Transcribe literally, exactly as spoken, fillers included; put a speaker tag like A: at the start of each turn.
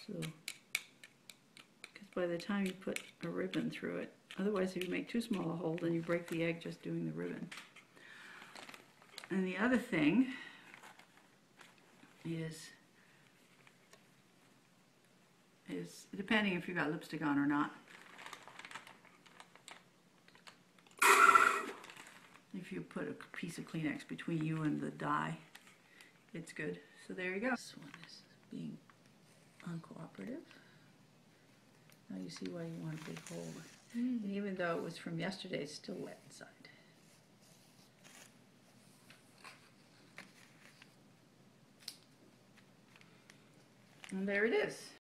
A: So, because by the time you put a ribbon through it, otherwise if you make too small a hole, then you break the egg just doing the ribbon. And the other thing is, is depending if you've got lipstick on or not, if you put a piece of Kleenex between you and the dye, it's good. So there you go. This one is being uncooperative. Now you see why you want a big hole. Mm. And even though it was from yesterday, it's still wet inside. And there it is.